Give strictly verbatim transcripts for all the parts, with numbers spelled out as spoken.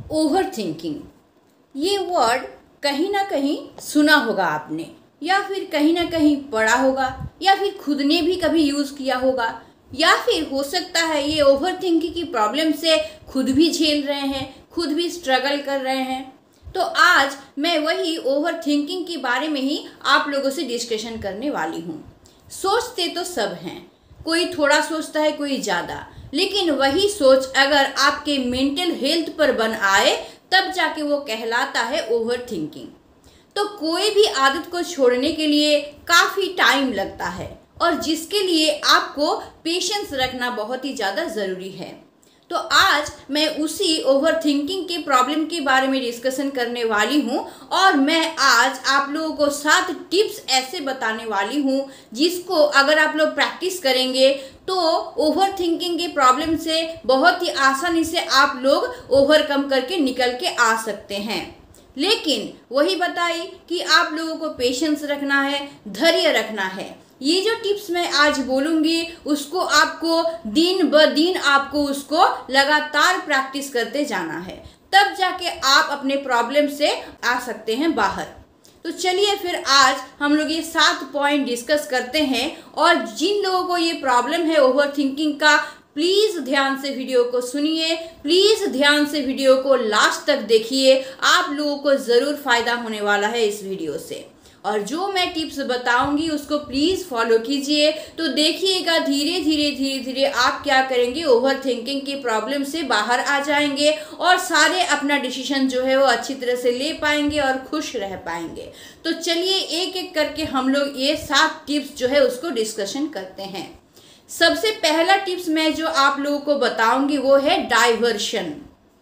Over thinking, ये word कहीं ना कहीं सुना होगा आपने, या फिर कहीं ना कहीं पढ़ा होगा, या फिर खुद ने भी कभी यूज़ किया होगा, या फिर हो सकता है ये ओवर थिंकिंग की प्रॉब्लम से खुद भी झेल रहे हैं, खुद भी स्ट्रगल कर रहे हैं। तो आज मैं वही ओवर थिंकिंग के बारे में ही आप लोगों से डिस्कशन करने वाली हूँ। सोचते तो सब हैं, कोई थोड़ा सोचता है, कोई ज़्यादा, लेकिन वही सोच अगर आपके मेंटल हेल्थ पर बन आए तब जाके वो कहलाता है ओवर थिंकिंग। तो कोई भी आदत को छोड़ने के लिए काफ़ी टाइम लगता है और जिसके लिए आपको पेशेंस रखना बहुत ही ज़्यादा ज़रूरी है। तो आज मैं उसी ओवर थिंकिंग के प्रॉब्लम के बारे में डिस्कशन करने वाली हूँ और मैं आज आप लोगों को सात टिप्स ऐसे बताने वाली हूँ जिसको अगर आप लोग प्रैक्टिस करेंगे तो ओवर थिंकिंग के प्रॉब्लम से बहुत ही आसानी से आप लोग ओवरकम करके निकल के आ सकते हैं। लेकिन वही बताई कि आप लोगों को पेशेंस रखना है, धैर्य रखना है। ये जो टिप्स मैं आज बोलूँगी उसको आपको दिन ब दिन आपको उसको लगातार प्रैक्टिस करते जाना है, तब जाके आप अपने प्रॉब्लम से आ सकते हैं बाहर। तो चलिए फिर आज हम लोग ये सात पॉइंट डिस्कस करते हैं और जिन लोगों को ये प्रॉब्लम है ओवर थिंकिंग का, प्लीज़ ध्यान से वीडियो को सुनिए, प्लीज़ ध्यान से वीडियो को लास्ट तक देखिए। आप लोगों को ज़रूर फ़ायदा होने वाला है इस वीडियो से। और जो मैं टिप्स बताऊंगी उसको प्लीज़ फॉलो कीजिए। तो देखिएगा धीरे धीरे धीरे धीरे आप क्या करेंगे, ओवर थिंकिंग के प्रॉब्लम से बाहर आ जाएंगे और सारे अपना डिसीजन जो है वो अच्छी तरह से ले पाएंगे और खुश रह पाएंगे। तो चलिए एक एक करके हम लोग ये सात टिप्स जो है उसको डिस्कशन करते हैं। सबसे पहला टिप्स मैं जो आप लोगों को बताऊंगी वो है डाइवर्शन।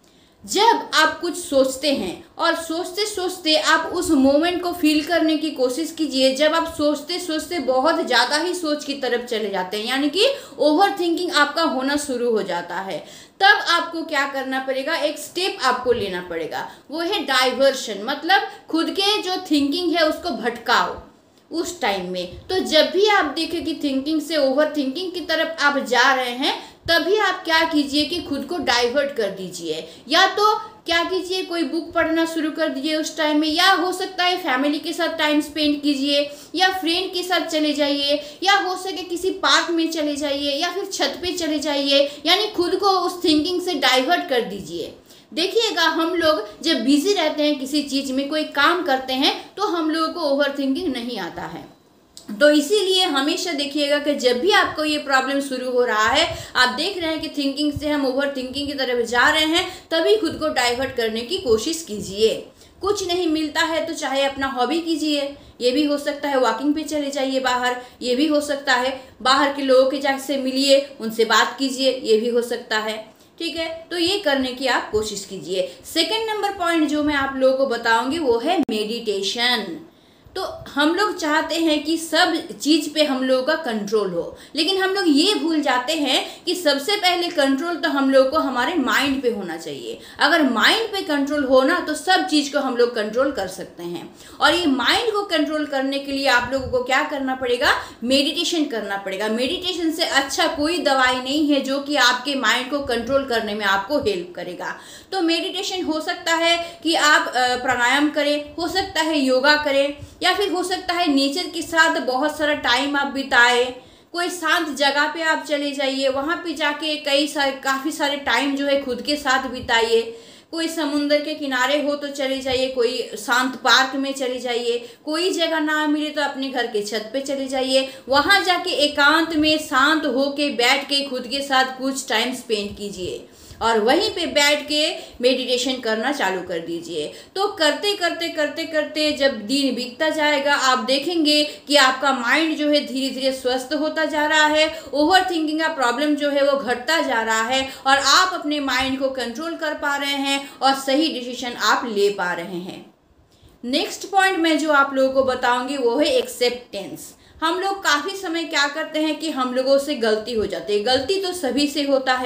जब आप कुछ सोचते हैं और सोचते सोचते आप उस मोमेंट को फील करने की कोशिश कीजिए, जब आप सोचते सोचते बहुत ज़्यादा ही सोच की तरफ चले जाते हैं, यानी कि ओवर थिंकिंग आपका होना शुरू हो जाता है, तब आपको क्या करना पड़ेगा, एक स्टेप आपको लेना पड़ेगा, वो है डाइवर्शन। मतलब खुद के जो थिंकिंग है उसको भटकाओ उस टाइम में। तो जब भी आप देखें कि थिंकिंग से ओवर थिंकिंग की तरफ आप जा रहे हैं, तभी आप क्या कीजिए कि खुद को डाइवर्ट कर दीजिए। या तो क्या कीजिए, कोई बुक पढ़ना शुरू कर दीजिए उस टाइम में, या हो सकता है फैमिली के साथ टाइम स्पेंड कीजिए, या फ्रेंड के साथ चले जाइए, या हो सके किसी पार्क में चले जाइए, या फिर छत पे चले जाइए। यानी खुद को उस थिंकिंग से डाइवर्ट कर दीजिए। देखिएगा हम लोग जब बिजी रहते हैं किसी चीज़ में, कोई काम करते हैं, तो हम लोगों को ओवर थिंकिंग नहीं आता है। तो इसीलिए हमेशा देखिएगा कि जब भी आपको ये प्रॉब्लम शुरू हो रहा है, आप देख रहे हैं कि थिंकिंग से हम ओवर थिंकिंग की तरफ जा रहे हैं, तभी खुद को डाइवर्ट करने की कोशिश कीजिए। कुछ नहीं मिलता है तो चाहे अपना हॉबी कीजिए, ये भी हो सकता है, वॉकिंग पे चले जाइए बाहर, ये भी हो सकता है, बाहर के लोगों के जाके से मिलिए, उनसे बात कीजिए, ये भी हो सकता है। ठीक है, तो ये करने की आप कोशिश कीजिए। सेकंड नंबर पॉइंट जो मैं आप लोगों को बताऊंगी वो है मेडिटेशन। तो हम लोग चाहते हैं कि सब चीज़ पे हम लोगों का कंट्रोल हो, लेकिन हम लोग ये भूल जाते हैं कि सबसे पहले कंट्रोल तो हम लोगों को हमारे माइंड पे होना चाहिए। अगर माइंड पे कंट्रोल होना तो सब चीज़ को हम लोग कंट्रोल कर सकते हैं। और ये माइंड को कंट्रोल करने के लिए आप लोगों को क्या करना पड़ेगा, मेडिटेशन करना पड़ेगा। मेडिटेशन से अच्छा कोई दवाई नहीं है जो कि आपके माइंड को कंट्रोल करने में आपको हेल्प करेगा। तो मेडिटेशन हो सकता है कि आप प्राणायाम करें, हो सकता है योगा करें, या फिर हो सकता है नेचर के साथ बहुत सारा टाइम आप बिताए, कोई शांत जगह पे आप चले जाइए, वहाँ पे जाके कई सारे काफ़ी सारे टाइम जो है खुद के साथ बिताइए। कोई समुंदर के किनारे हो तो चले जाइए, कोई शांत पार्क में चले जाइए, कोई जगह ना मिले तो अपने घर के छत पे चले जाइए, वहाँ जाके एकांत में शांत होके बैठ के खुद के साथ कुछ टाइम स्पेंड कीजिए और वहीं पे बैठ के मेडिटेशन करना चालू कर दीजिए। तो करते करते करते करते जब दिन बीतता जाएगा, आप देखेंगे कि आपका माइंड जो है धीरे धीरे स्वस्थ होता जा रहा है, ओवर थिंकिंग का प्रॉब्लम जो है वो घटता जा रहा है और आप अपने माइंड को कंट्रोल कर पा रहे हैं और सही डिसीजन आप ले पा रहे हैं। नेक्स्ट पॉइंट मैं जो आप लोगों को बताऊंगी वो है एक्सेप्टेंस। हम लोग काफ़ी समय क्या करते हैं कि हम लोगों से गलती हो जाती है। गलती तो सभी से होता है,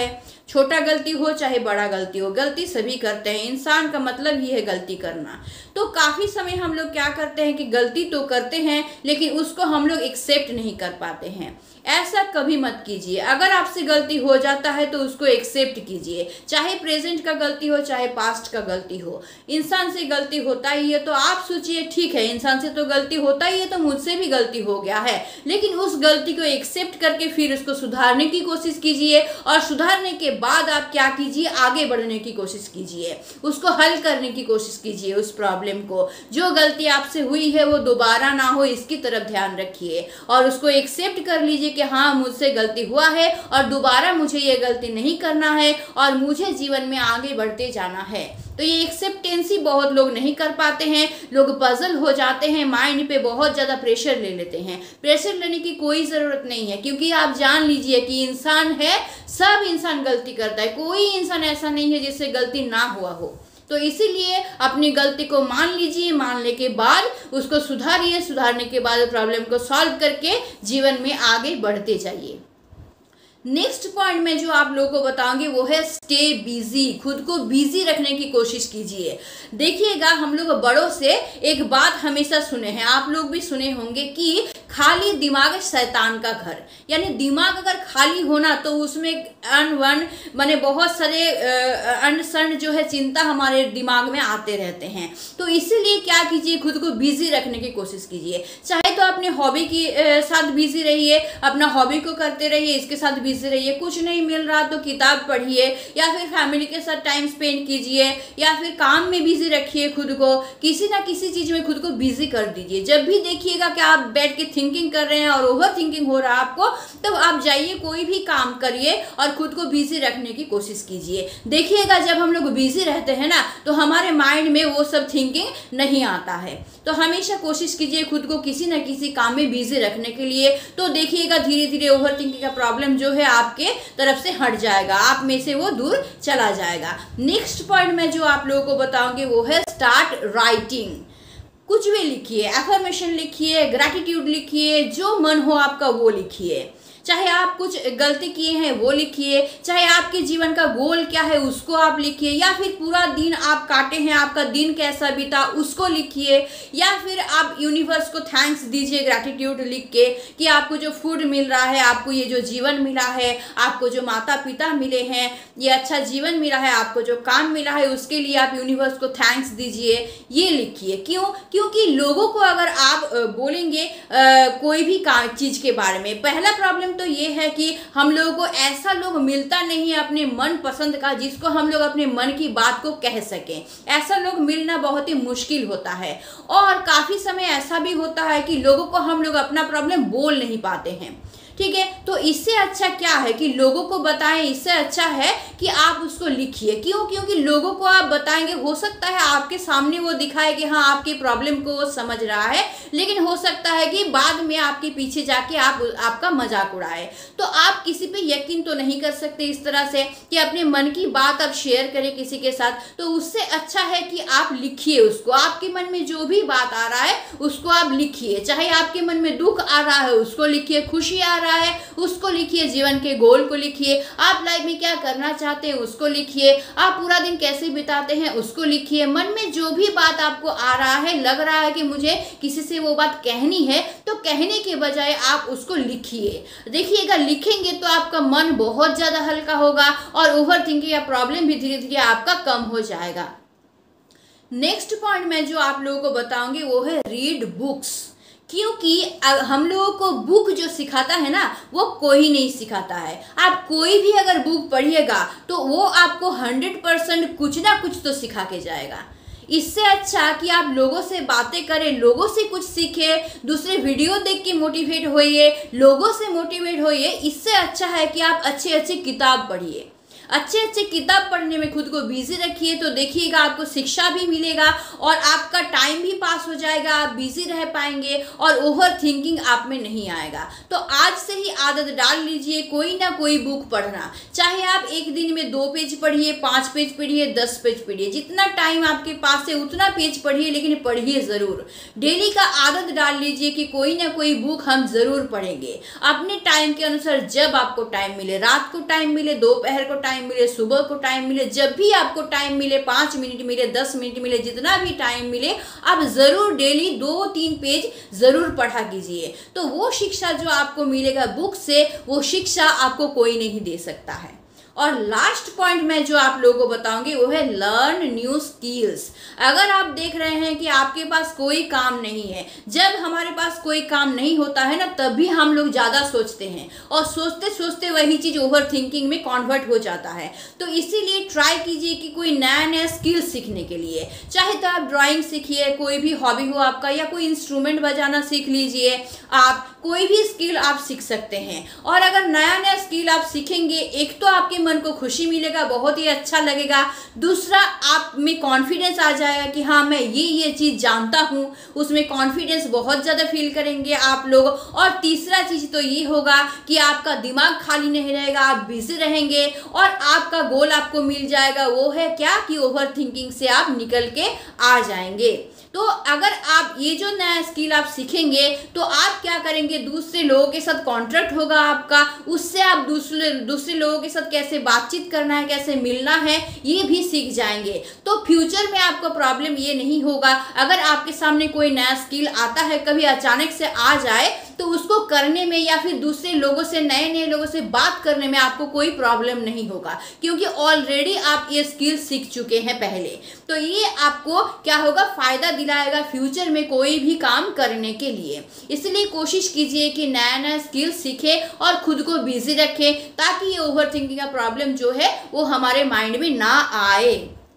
छोटा गलती हो चाहे बड़ा गलती हो, गलती सभी करते हैं, इंसान का मतलब ही है गलती करना। तो काफ़ी समय हम लोग क्या करते हैं कि गलती तो करते हैं लेकिन उसको हम लोग एक्सेप्ट नहीं कर पाते हैं। ऐसा कभी मत कीजिए। अगर आपसे गलती हो जाता है तो उसको एक्सेप्ट कीजिए, चाहे प्रेजेंट का गलती हो चाहे पास्ट का गलती हो। इंसान से गलती होता ही है, तो आप सोचिए ठीक है इंसान से तो गलती होता ही है तो मुझसे भी गलती हो गया है, लेकिन उस गलती को एक्सेप्ट करके फिर उसको सुधारने की कोशिश कीजिए और सुधारने के बाद आप क्या कीजिए, आगे बढ़ने की कोशिश कीजिए, उसको हल करने की कोशिश कीजिए। उस प्रॉब्लम को, जो गलती आपसे हुई है वो दोबारा ना हो इसकी तरफ ध्यान रखिए और उसको एक्सेप्ट कर लीजिए कि हाँ मुझसे गलती हुआ है और दोबारा मुझे ये गलती नहीं करना है और मुझे जीवन में आगे बढ़ते जाना है। तो ये एक्सेप्टेंसी बहुत लोग नहीं कर पाते हैं, लोग पजल हो जाते हैं, माइंड पे बहुत ज़्यादा प्रेशर ले लेते हैं। प्रेशर लेने की कोई ज़रूरत नहीं है, क्योंकि आप जान लीजिए कि इंसान है, सब इंसान गलती करता है, कोई इंसान ऐसा नहीं है जिससे गलती ना हुआ हो। तो इसीलिए अपनी गलती को मान लीजिए, मानने के बाद उसको सुधारिए, सुधारने के बाद प्रॉब्लम को सॉल्व करके जीवन में आगे बढ़ते जाइए। नेक्स्ट पॉइंट में जो आप लोगों को बताऊंगी वो है स्टे बिजी। खुद को बिजी रखने की कोशिश कीजिए। देखिएगा, हम लोग बड़ों से एक बात हमेशा सुने हैं, आप लोग भी सुने होंगे कि खाली दिमाग शैतान का घर। यानी दिमाग अगर खाली होना तो उसमें अन वन माने बहुत सारे अन सन जो है चिंता हमारे दिमाग में आते रहते हैं। तो इसीलिए क्या कीजिए, खुद को बिजी रखने की कोशिश कीजिए। चाहे तो अपने हॉबी के साथ बिजी रहिए, अपना हॉबी को करते रहिए, इसके साथ बिजी रहिए। कुछ नहीं मिल रहा तो किताब पढ़िए या फिर फैमिली के साथ टाइम स्पेंड कीजिए या फिर काम में बिजी रखिए खुद को, किसी ना किसी चीज में खुद को बिजी कर दीजिए। जब भी देखिएगा कि आप बैठ के थिंकिंग कर रहे हैं और ओवर थिंकिंग हो रहा है आपको, तब आप जाइए कोई भी काम करिए और खुद को बिजी रखने की कोशिश कीजिए। देखिएगा जब हम लोग बिजी रहते हैं ना तो हमारे माइंड में वो सब थिंकिंग नहीं आता है। तो हमेशा कोशिश कीजिए खुद को किसी न किसी काम में बिजी रखने के लिए। तो देखिएगा धीरे धीरे ओवर थिंकिंग का प्रॉब्लम जो है आपके तरफ से हट जाएगा, आप में से वो दूर चला जाएगा। नेक्स्ट पॉइंट में जो आप लोगों को बताऊंगी वो है स्टार्ट राइटिंग। कुछ भी लिखिए, एफर्मेशन लिखिए, ग्रैटिट्यूड लिखिए, जो मन हो आपका वो लिखिए। चाहे आप कुछ गलती किए हैं वो लिखिए, चाहे आपके जीवन का गोल क्या है उसको आप लिखिए, या फिर पूरा दिन आप काटे हैं, आपका दिन कैसा बीता उसको लिखिए, या फिर आप यूनिवर्स को थैंक्स दीजिए ग्रैटिट्यूड लिख के कि आपको जो फूड मिल रहा है, आपको ये जो जीवन मिला है, आपको जो माता पिता मिले हैं, ये अच्छा जीवन मिला है, आपको जो काम मिला है उसके लिए आप यूनिवर्स को थैंक्स दीजिए। ये लिखिए। क्यों? क्योंकि लोगों को अगर आप बोलेंगे आ, कोई भी चीज़ के बारे में, पहला प्रॉब्लम तो ये है कि हम लोगों को ऐसा लोग मिलता नहीं है अपने मन पसंद का जिसको हम लोग अपने मन की बात को कह सकें। ऐसा लोग मिलना बहुत ही मुश्किल होता है और काफी समय ऐसा भी होता है कि लोगों को हम लोग अपना प्रॉब्लम बोल नहीं पाते हैं। ठीक है, तो इससे अच्छा क्या है कि लोगों को बताएं, इससे अच्छा है कि आप उसको लिखिए। क्यों? क्योंकि लोगों को आप बताएंगे, हो सकता है आपके सामने वो दिखाए कि हाँ आपकी प्रॉब्लम को वो समझ रहा है, लेकिन हो सकता है कि बाद में आपके पीछे जाके आप आपका मजाक उड़ाए। तो आप किसी पे यकीन तो नहीं कर सकते इस तरह से कि अपने मन की बात आप शेयर करें किसी के साथ। तो उससे अच्छा है कि आप लिखिए उसको, आपके मन में जो भी बात आ रहा है उसको आप लिखिए। चाहे आपके मन में दुख आ रहा है उसको लिखिए, खुशी आ रहा है उसको लिखिए, जीवन के गोल को लिखिए, आप लाइफ में क्या करना चाहते हैं उसको लिखिए, आप पूरा दिन कैसे बिताते हैं उसको लिखिए। मन में जो भी बात आपको आ रहा है, लग रहा है कि मुझे किसी से वो बात कहनी है, तो कहने के बजाय आप उसको लिखिए। देखिएगा लिखेंगे तो आपका मन बहुत ज्यादा हल्का होगा और ओवर थिंकिंग या प्रॉब्लम भी धीरे धीरे आपका कम हो जाएगा। नेक्स्ट पॉइंट मैं जो आप लोगों को बताऊंगी वो है रीड बुक्स। क्योंकि हम लोगों को बुक जो सिखाता है ना वो कोई नहीं सिखाता है। आप कोई भी अगर बुक पढ़िएगा तो वो आपको हंड्रेड परसेंट कुछ ना कुछ तो सिखा के जाएगा। इससे अच्छा कि आप लोगों से बातें करें, लोगों से कुछ सीखें, दूसरे वीडियो देख के मोटिवेट होइए, लोगों से मोटिवेट होइए। इससे अच्छा है कि आप अच्छी अच्छी किताब पढ़िए, अच्छे अच्छे किताब पढ़ने में खुद को बिजी रखिए। तो देखिएगा आपको शिक्षा भी मिलेगा और आपका टाइम भी पास हो जाएगा, आप बिजी रह पाएंगे और ओवर थिंकिंग आप में नहीं आएगा। तो आज से ही आदत डाल लीजिए कोई ना कोई बुक पढ़ना। चाहे आप एक दिन में दो पेज पढ़िए, पाँच पेज पढ़िए, दस पेज पढ़िए, जितना टाइम आपके पास है उतना पेज पढ़िए, लेकिन पढ़िए ज़रूर। डेली का आदत डाल लीजिए कि कोई ना कोई बुक हम ज़रूर पढ़ेंगे अपने टाइम के अनुसार। जब आपको टाइम मिले, रात को टाइम मिले, दोपहर को टाइम टाइम मिले, सुबह को टाइम मिले, जब भी आपको टाइम मिले, पाँच मिनट मिले, दस मिनट मिले, जितना भी टाइम मिले, आप ज़रूर डेली दो तीन पेज ज़रूर पढ़ा कीजिए। तो वो शिक्षा जो आपको मिलेगा बुक से, वो शिक्षा आपको कोई नहीं दे सकता है। और लास्ट पॉइंट मैं जो आप लोगों को बताऊंगी वो है लर्न न्यू स्किल्स। अगर आप देख रहे हैं कि आपके पास कोई काम नहीं है, जब हमारे पास कोई काम नहीं होता है ना, तभी हम लोग ज़्यादा सोचते हैं और सोचते सोचते वही चीज़ ओवर थिंकिंग में कन्वर्ट हो जाता है। तो इसीलिए ट्राई कीजिए कि कोई नया नया स्किल सीखने के लिए, चाहे तो आप ड्राइंग सीखिए, कोई भी हॉबी हो आपका, या कोई इंस्ट्रूमेंट बजाना सीख लीजिए, आप कोई भी स्किल आप सीख सकते हैं। और अगर नया नया स्किल आप सीखेंगे, एक तो आपके मन को खुशी मिलेगा, बहुत ही अच्छा लगेगा, दूसरा आप में कॉन्फिडेंस आ जाएगा कि हाँ मैं ये ये चीज़ जानता हूँ, उसमें कॉन्फिडेंस बहुत ज़्यादा फील करेंगे आप लोग। और तीसरा चीज़ तो ये होगा कि आपका दिमाग खाली नहीं रहेगा, आप बिजी रहेंगे और आपका गोल आपको मिल जाएगा। वो है क्या कि ओवर थिंकिंग से आप निकल के आ जाएंगे। तो अगर आप ये जो नया स्किल आप सीखेंगे तो आप क्या करेंगे, दूसरे लोगों के साथ कॉन्ट्रैक्ट होगा आपका, उससे आप दूसरे दूसरे लोगों के साथ कैसे बातचीत करना है, कैसे मिलना है, ये भी सीख जाएंगे। तो फ्यूचर में आपको प्रॉब्लम ये नहीं होगा। अगर आपके सामने कोई नया स्किल आता है, कभी अचानक से आ जाए, तो उसको करने में या फिर दूसरे लोगों से, नए नए लोगों से बात करने में आपको कोई प्रॉब्लम नहीं होगा, क्योंकि ऑलरेडी आप ये स्किल सीख चुके हैं पहले। तो ये आपको क्या होगा, फायदा दिलाएगा फ्यूचर में कोई भी काम करने के लिए। इसलिए कोशिश कीजिए कि नया नया स्किल सीखें और खुद को बिजी रखें, ताकि ये ओवर थिंकिंग का प्रॉब्लम जो है वो हमारे माइंड में ना आए।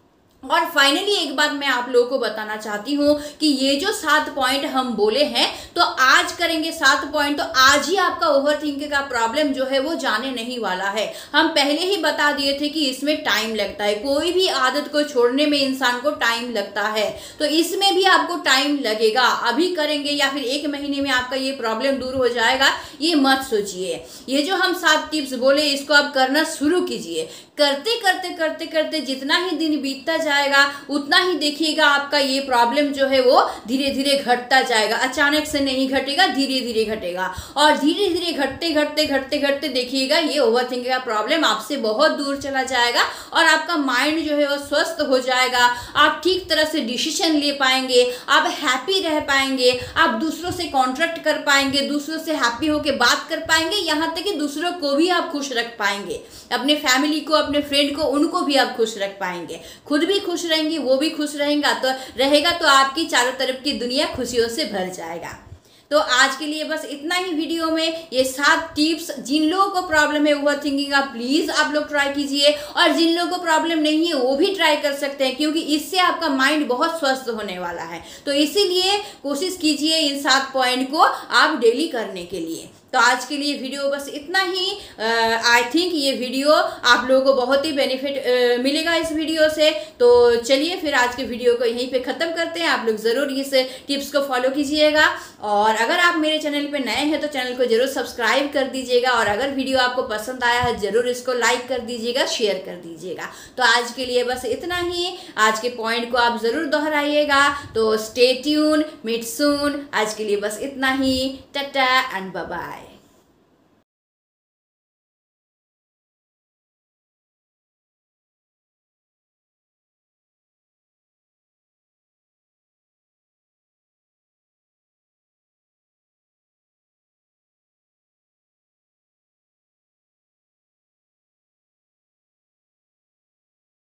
और फाइनली एक बात मैं आप लोगों को बताना चाहती हूँ कि ये जो सात पॉइंट हम बोले हैं, तो आज करेंगे सात पॉइंट, तो आज ही आपका ओवर थिंकिंग का प्रॉब्लम जो है वो जाने नहीं वाला है। हम पहले ही बता दिए थे कि इसमें टाइम लगता है, कोई भी आदत को छोड़ने में इंसान को टाइम लगता है, तो इसमें भी आपको टाइम लगेगा। अभी करेंगे या फिर एक महीने में आपका ये प्रॉब्लम दूर हो जाएगा, ये मत सोचिए। ये जो हम सात टिप्स बोले, इसको आप करना शुरू कीजिए। करते करते करते करते जितना ही दिन बीतता जाएगा, उतना ही देखिएगा आपका ये प्रॉब्लम जो है वो धीरे धीरे घटता जाएगा। अचानक से नहीं घटेगा, धीरे धीरे घटेगा, और धीरे धीरे घटते घटते घटते घटते देखिएगा ये ओवर थिंकिंग का प्रॉब्लम आपसे बहुत दूर चला जाएगा और आपका माइंड जो है वो स्वस्थ हो जाएगा। आप ठीक तरह से डिसीजन ले पाएंगे, आप हैप्पी रह पाएंगे, आप दूसरों से कॉन्ट्रैक्ट कर पाएंगे, दूसरों से हैप्पी होकर बात कर पाएंगे, यहाँ तक कि दूसरों को भी आप खुश रख पाएंगे, अपने फैमिली को, अपने फ्रेंड को, उनको भी आप खुश रख पाएंगे। खुद भी खुश रहेंगे, वो भी खुश रहेगा, तो रहेगा तो आपकी चारों तरफ की दुनिया खुशियों से भर जाएगा। तो आज के लिए बस इतना ही वीडियो में, ये सात टिप्स जिन लोगों को प्रॉब्लम है ओवर थिंकिंग का, प्लीज़ आप लोग ट्राई कीजिए, और जिन लोगों को प्रॉब्लम नहीं है वो भी ट्राई कर सकते हैं, क्योंकि इससे आपका माइंड बहुत स्वस्थ होने वाला है। तो इसीलिए कोशिश कीजिए इन सात पॉइंट को आप डेली करने के लिए। तो आज के लिए वीडियो बस इतना ही। आई थिंक ये वीडियो आप लोगों को बहुत ही बेनिफिट मिलेगा इस वीडियो से। तो चलिए फिर आज के वीडियो को यहीं पे ख़त्म करते हैं। आप लोग ज़रूर इस टिप्स को फॉलो कीजिएगा, और अगर आप मेरे चैनल पे नए हैं तो चैनल को ज़रूर सब्सक्राइब कर दीजिएगा, और अगर वीडियो आपको पसंद आया है ज़रूर इसको लाइक कर दीजिएगा, शेयर कर दीजिएगा। तो आज के लिए बस इतना ही। आज के पॉइंट को आप ज़रूर दोहराइएगा। तो स्टे ट्यून, मीट सून। आज के लिए बस इतना ही। Tata and bye bye.